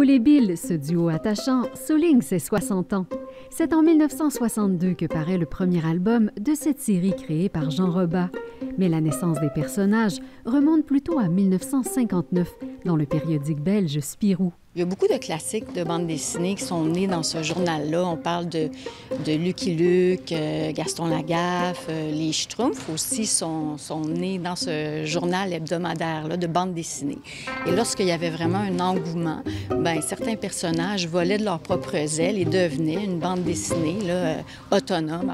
Bull et Bill, ce duo attachant, souligne ses 60 ans. C'est en 1962 que paraît le premier album de cette série créée par Jean Robat. Mais la naissance des personnages remonte plutôt à 1959, dans le périodique belge Spirou. Il y a beaucoup de classiques de bande dessinée qui sont nés dans ce journal-là. On parle de Lucky Luke, Gaston Lagaffe, les Schtroumpfs aussi sont nés dans ce journal hebdomadaire-là de bande dessinée. Et lorsqu'il y avait vraiment un engouement, bien, certains personnages volaient de leurs propres ailes et devenaient une bande dessinée là, autonome.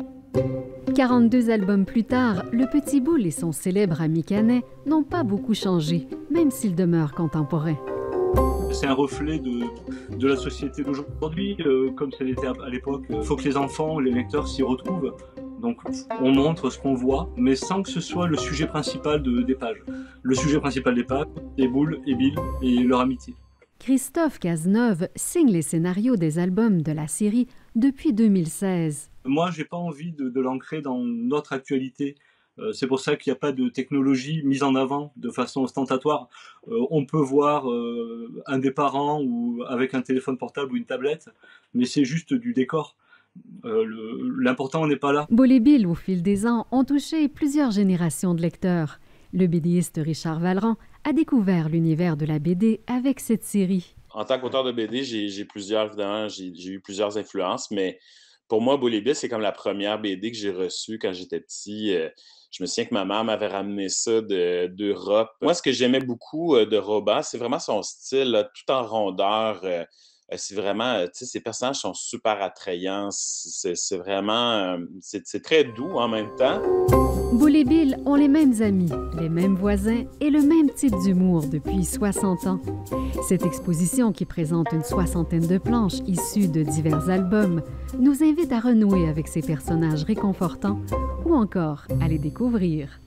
42 albums plus tard, le Petit Boule et son célèbre ami Canet n'ont pas beaucoup changé, même s'ils demeurent contemporains. C'est un reflet de la société d'aujourd'hui, comme ça l'était à l'époque. Il faut que les enfants, les lecteurs s'y retrouvent. Donc on montre ce qu'on voit, mais sans que ce soit le sujet principal des pages. Le sujet principal des pages, c'est Boule et Bill et leur amitié. Christophe Cazeneuve signe les scénarios des albums de la série depuis 2016. Moi, j'ai pas envie de l'ancrer dans notre actualité. C'est pour ça qu'il n'y a pas de technologie mise en avant de façon ostentatoire. On peut voir un des parents ou avec un téléphone portable ou une tablette, mais c'est juste du décor. L'important n'est pas là. Bull et Bill, au fil des ans, ont touché plusieurs générations de lecteurs. Le BDiste Richard Valran a découvert l'univers de la BD avec cette série. En tant qu'auteur de BD, j'ai eu plusieurs influences, mais pour moi, Bull et Bill, c'est comme la première BD que j'ai reçue quand j'étais petit. Je me souviens que ma mère m'avait ramené ça d'Europe. Moi, ce que j'aimais beaucoup de Robat, c'est vraiment son style, là, tout en rondeur. C'est vraiment, tu sais, ces personnages sont super attrayants. C'est vraiment, c'est très doux en même temps. Bull et Bill ont les mêmes amis, les mêmes voisins et le même type d'humour depuis 60 ans. Cette exposition, qui présente une soixantaine de planches issues de divers albums, nous invite à renouer avec ces personnages réconfortants ou encore à les découvrir.